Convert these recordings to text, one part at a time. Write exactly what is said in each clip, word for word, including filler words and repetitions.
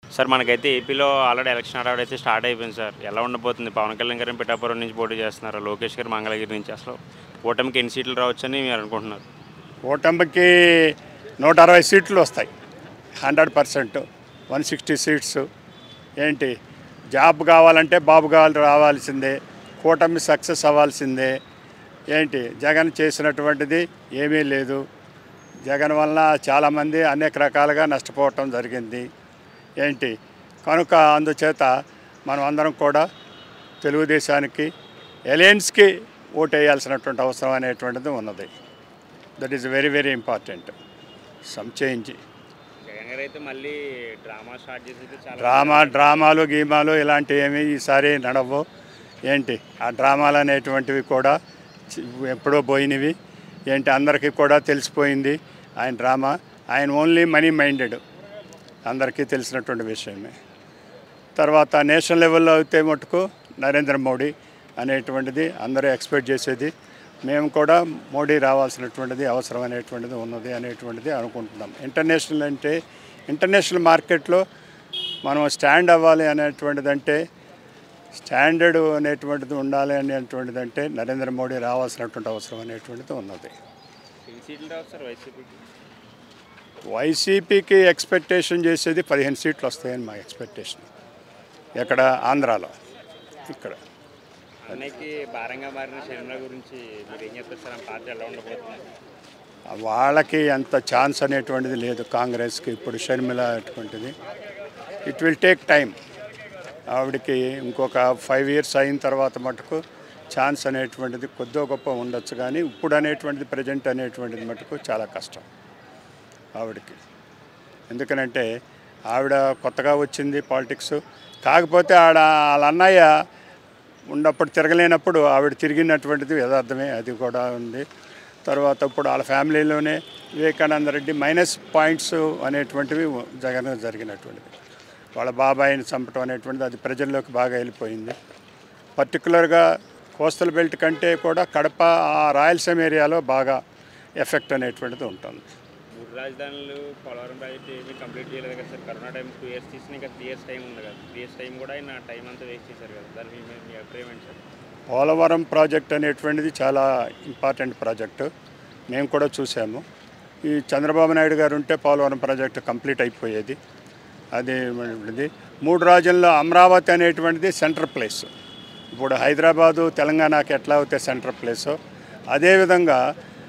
Sir మనకైతే ఏపీలో already election హడావుడి అయితే స్టార్ట్ అయిపోయింది సార్. ఎలా ఉండబోతుంది? పవన్ కళ్యాణ్ గారు పిఠాపురం నుంచి పోటీ చేస్తున్నారు. లోకేష్ గారు మంగళగిరి నుంచి. అసలు కూటమికి ఎన్ని సీట్లు రావచ్చని మీరు అనుకుంటున్నారు? కూటమికి నూట అరవై సీట్లు వస్తాయి. Hundred percent one sixty seats. ఏంటి జాబ్ కావాలంటే బాబు కావాలి రావాల్సిందే. కూటమి సక్సెస్ అవ్వాల్సిందే. ఏంటి జగన్ చేసినటువంటిది ఏమీ లేదు. జగన్ వలన చాలామంది అనేక రకాలుగా నష్టపోవటం జరిగింది. ఏంటి కనుక అందుచేత మనం అందరం కూడా తెలుగుదేశానికి ఎలయన్స్కి ఓటు వేయాల్సినటువంటి అవసరం అనేటువంటిది ఉన్నది. That is very very important. Some change. Jagan garu అయితే మళ్ళీ డ్రామా స్టార్ట్ చేసి చాలా డ్రామా డ్రామాలు గీమాలు ఇలాంటివి ఏమి ఈసారి నడవు. ఏంటి ఆ డ్రామాలు అనేటువంటివి కూడా ఎప్పుడో పోయినవి. ఏంటి అందరికీ కూడా తెలిసిపోయింది ఆయన డ్రామా. ఆయన ఓన్లీ మనీ మైండెడ్, అందరికీ తెలిసినటువంటి విషయమే. తర్వాత నేషనల్ లెవెల్లో అయితే మటుకు నరేంద్ర మోడీ అనేటువంటిది అందరూ ఎక్స్పెక్ట్ చేసేది. మేము కూడా మోడీ రావాల్సినటువంటిది అవసరం అనేటువంటిది ఉన్నది అనేటువంటిది అనుకుంటున్నాం. ఇంటర్నేషనల్ అంటే ఇంటర్నేషనల్ మార్కెట్లో మనం స్టాండ్ అవ్వాలి అనేటువంటిది అంటే స్టాండర్డ్ అనేటువంటిది ఉండాలి అనేటువంటిది అంటే నరేంద్ర మోడీ రావాల్సినటువంటి అవసరం అనేటువంటిది ఉన్నది. ఎన్ని సీట్లు రావచ్చు సార్ వైసీపీకి? వైసీపీకి ఎక్స్పెక్టేషన్ చేసేది పదిహేను సీట్లు వస్తాయని మా ఎక్స్పెక్టేషన్. ఎక్కడ? ఆంధ్రాలో. ఇక్కడ అన్నయ్యకి భారంగా మారిన షర్మిల గురించి మీరు ఏం చెప్తారు సార్? ఆ పార్టీ ఎలా ఉండబోతుంది? వాళ్ళకి అంత ఛాన్స్ అనేటువంటిది లేదు కాంగ్రెస్కి ఇప్పుడు. షర్మిల అటువంటిది ఇట్ విల్ టేక్ టైం. ఆవిడకి ఇంకొక ఫైవ్ ఇయర్స్ అయిన తర్వాత మటుకు ఛాన్స్ అనేటువంటిది కొద్దో గొప్ప ఉండొచ్చు. కానీ ఇప్పుడు అనేటువంటిది ప్రజెంట్ అనేటువంటిది మటుకు చాలా కష్టం ఆవిడకి. ఎందుకనంటే ఆవిడ కొత్తగా వచ్చింది పాలిటిక్స్. కాకపోతే ఆడ వాళ్ళ అన్నయ్య ఉన్నప్పుడు తిరగలేనప్పుడు ఆవిడ తిరిగినటువంటిది యథార్థమే, అది కూడా ఉంది. తర్వాత ఇప్పుడు వాళ్ళ ఫ్యామిలీలోనే వివేకానంద రెడ్డి మైనస్ పాయింట్స్ అనేటువంటివి జగన్ జరిగినటువంటిది. వాళ్ళ బాబాయిని చంపటం అనేటువంటిది అది ప్రజల్లోకి బాగా వెళ్ళిపోయింది. పర్టికులర్గా కోస్టల్ బెల్ట్ కంటే కూడా కడప ఆ రాయలసీమ ఏరియాలో బాగా ఎఫెక్ట్ అనేటువంటిది ఉంటుంది. మూడు రాజధానులు పోలవరం ప్రాజెక్ట్ ఏమీ కంప్లీట్ చేయలేదు కదా sir. Corona time two years తీసిన ఇంకా త్రీ ఇయర్స్ టైం ఉంది కదా. త్రీ ఇయర్స్ టైం కూడా ఆయన టైం అంతా వేస్ట్ చేశారు కదా. దానికి మీ మీ అభిప్రాయం ఏంటి సార్? పోలవరం ప్రాజెక్ట్ అనేటువంటిది చాలా ఇంపార్టెంట్ ప్రాజెక్టు. మేము కూడా చూసాము. ఈ చంద్రబాబు నాయుడు గారు ఉంటే పోలవరం ప్రాజెక్టు కంప్లీట్ అయిపోయేది. అది మూడు రాజ్యాల్లో అమరావతి అనేటువంటిది సెంటర్ ప్లేస్. ఇప్పుడు హైదరాబాదు తెలంగాణకి ఎట్లా అయితే సెంటర్ ప్లేసో అదేవిధంగా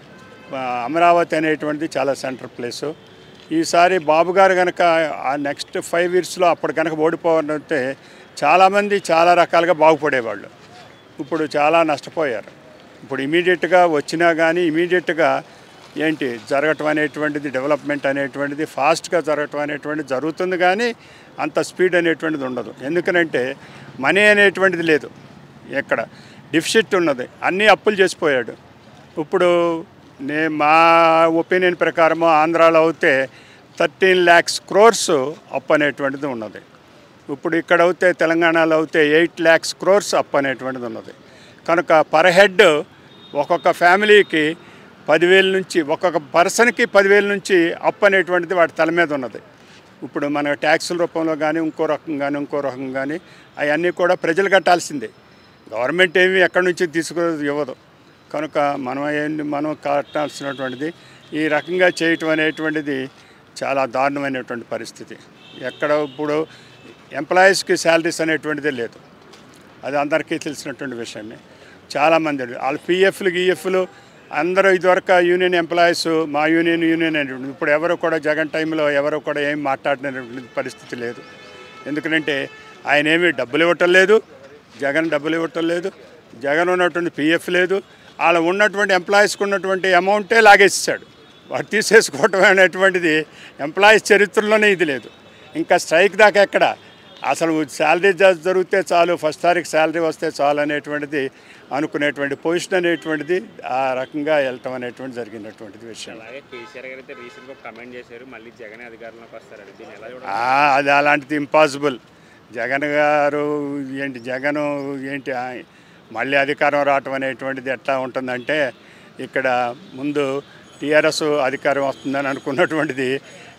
అమరావతి అనేటువంటిది చాలా సెంటర్ ప్లేసు. ఈసారి బాబు గారు కనుక ఆ నెక్స్ట్ ఫైవ్ ఇయర్స్లో అప్పుడు కనుక ఓడిపోవాలంటే చాలామంది చాలా రకాలుగా బాగుపడేవాళ్ళు. ఇప్పుడు చాలా నష్టపోయారు. ఇప్పుడు ఇమీడియట్గా వచ్చినా కానీ ఇమీడియట్గా ఏంటి జరగటం అనేటువంటిది, డెవలప్మెంట్ అనేటువంటిది ఫాస్ట్గా జరగటం అనేటువంటిది జరుగుతుంది. కానీ అంత స్పీడ్ అనేటువంటిది ఉండదు. ఎందుకనంటే మనీ అనేటువంటిది లేదు. ఎక్కడ డిఫిసిట్ ఉన్నది, అన్నీ అప్పులు చేసిపోయాడు. ఇప్పుడు నే మా ఒపీనియన్ ప్రకారము ఆంధ్రాలో అయితే థర్టీన్ ల్యాక్స్ క్రోర్స్ అప్పు అనేటువంటిది ఉన్నది. ఇప్పుడు ఇక్కడ అయితే తెలంగాణలో అయితే ఎయిట్ ల్యాక్స్ క్రోర్స్ అప్పు అనేటువంటిది ఉన్నది. కనుక పర్ హెడ్ ఒక్కొక్క ఫ్యామిలీకి పదివేల నుంచి ఒక్కొక్క పర్సన్కి పదివేల నుంచి అప్పు అనేటువంటిది వాటి తల మీద ఉన్నది. ఇప్పుడు మన ట్యాక్సుల రూపంలో కానీ ఇంకో రకం కానీ ఇంకో రకం కానీ అవన్నీ కూడా ప్రజలు కట్టాల్సిందే. గవర్నమెంట్ ఏమి ఎక్కడి నుంచి తీసుకు ఇవ్వదు. కనుక మనం ఏంటి మనం కట్టాల్సినటువంటిది ఈ రకంగా చేయటం అనేటువంటిది చాలా దారుణమైనటువంటి పరిస్థితి. ఎక్కడ ఇప్పుడు ఎంప్లాయీస్కి శాలరీస్ అనేటువంటిదే లేదు. అది అందరికీ తెలిసినటువంటి విషయమే. చాలామంది వాళ్ళు పిఎఫ్లు గిఎఫ్లు అందరూ ఇదివరకు యూనియన్ ఎంప్లాయీస్ మా యూనియన్ యూనియన్ అనేటువంటి ఇప్పుడు ఎవరు కూడా జగన్ టైంలో ఎవరు కూడా ఏం మాట్లాడినటువంటి పరిస్థితి లేదు. ఎందుకంటే ఆయన ఏమీ డబ్బులు ఇవ్వటం లేదు, జగన్ డబ్బులు ఇవ్వటం లేదు, జగన్ ఉన్నటువంటి పిఎఫ్ లేదు. వాళ్ళు ఉన్నటువంటి ఎంప్లాయీస్కి ఉన్నటువంటి అమౌంటే లాగేసాడు. వాడు తీసేసుకోవటం అనేటువంటిది ఎంప్లాయీస్ చరిత్రలోనే ఇది లేదు. ఇంకా స్ట్రైక్ దాకా ఎక్కడ అసలు శాలరీ జరిగితే చాలు, ఫస్ట్ తారీఖు శాలరీ వస్తే చాలు అనేటువంటిది అనుకునేటువంటి పొజిషన్ అనేటువంటిది ఆ రకంగా వెళ్ళటం అనేటువంటి జరిగినటువంటిది విషయం. అలాగే కేసీఆర్ గారు అయితే రీసెంట్గా కామెంట్ చేశారు, మళ్ళీ జగన్ అధికారంలోకి వస్తారండి. దీన్ని ఎలా చూడాలి? అది అలాంటిది ఇంపాసిబుల్. జగన్ గారు ఏంటి జగన్ ఏంటి మళ్ళీ అధికారం రావటం అనేటువంటిది ఎట్లా ఉంటుందంటే ఇక్కడ ముందు టీఆర్ఎస్ అధికారం వస్తుందని అనుకున్నటువంటిది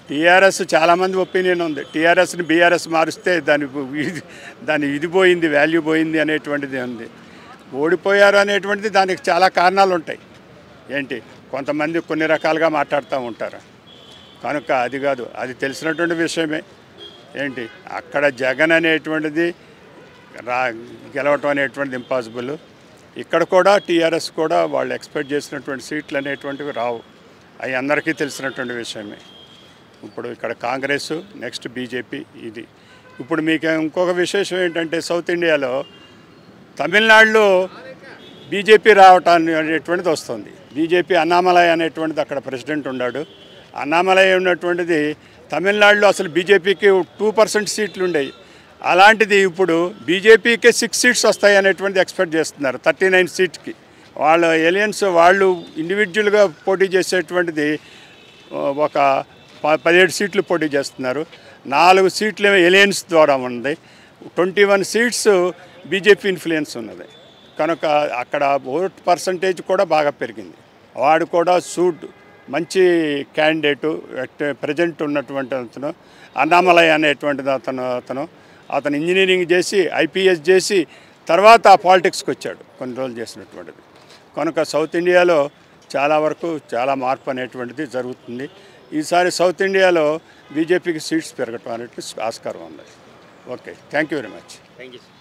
టీఆర్ఎస్ చాలామంది ఒపీనియన్ ఉంది, టీఆర్ఎస్ని బీఆర్ఎస్ మారిస్తే దాని ఇది దాని ఇది పోయింది, వాల్యూ పోయింది అనేటువంటిది ఉంది. ఓడిపోయారు అనేటువంటిది దానికి చాలా కారణాలు ఉంటాయి. ఏంటి, కొంతమంది కొన్ని రకాలుగా మాట్లాడుతూ ఉంటారు. కనుక అది కాదు, అది తెలిసినటువంటి విషయమే. ఏంటి, అక్కడ జగన్ అనేటువంటిది రా గెలవటం అనేటువంటిది ఇంపాసిబుల్. ఇక్కడ కూడా టీఆర్ఎస్ కూడా వాళ్ళు ఎక్స్పెక్ట్ చేసినటువంటి సీట్లు అనేటువంటివి రావు, అవి అందరికీ తెలిసినటువంటి విషయమే. ఇప్పుడు ఇక్కడ కాంగ్రెస్, నెక్స్ట్ బీజేపీ. ఇది ఇప్పుడు మీకు ఇంకొక విశేషం ఏంటంటే, సౌత్ ఇండియాలో తమిళనాడులో బీజేపీ రావటాన్ని అనేటువంటిది వస్తుంది. బీజేపీ అన్నామలై అనేటువంటిది అక్కడ ప్రెసిడెంట్ ఉన్నాడు. అన్నామలై ఉన్నటువంటిది తమిళనాడులో అసలు బీజేపీకి టూ పర్సెంట్ సీట్లు ఉండేవి. అలాంటిది ఇప్పుడు బీజేపీకే సిక్స్ సీట్స్ వస్తాయి అనేటువంటిది ఎక్స్పెక్ట్ చేస్తున్నారు, థర్టీ నైన్ సీట్కి. వాళ్ళ ఎలియన్స్ వాళ్ళు ఇండివిజువల్గా పోటీ చేసేటువంటిది ఒక పదిహేడు సీట్లు పోటీ చేస్తున్నారు. నాలుగు సీట్లు ఎలియన్స్ ద్వారా ఉంది. Twenty one seats BJP influence ఉన్నది. కనుక అక్కడ ఓట్ పర్సంటేజ్ కూడా బాగా పెరిగింది. వాడు కూడా సూట్ మంచి క్యాండిడేటు, ప్రజెంట్ ఉన్నటువంటి అతను అన్నామలై అనేటువంటిది. అతను అతను అతను ఇంజనీరింగ్ చేసి ఐపీఎస్ చేసి తర్వాత పాలిటిక్స్కి వచ్చాడు, కొన్ని రోజులు చేసినటువంటిది. కనుక సౌత్ ఇండియాలో చాలా వరకు చాలా మార్పు అనేటువంటిది జరుగుతుంది. ఈసారి సౌత్ ఇండియాలో బీజేపీకి సీట్స్ పెరగటం అనేటువంటి ఆస్కారం ఉంది. Okay, thank you very much. Thank you.